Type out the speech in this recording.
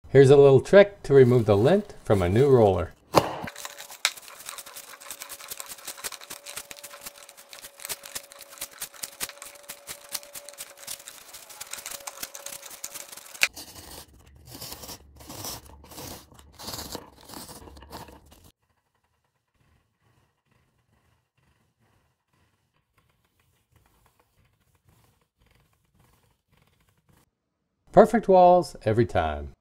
Here's a little trick to remove the lint from a new roller. Perfect walls every time.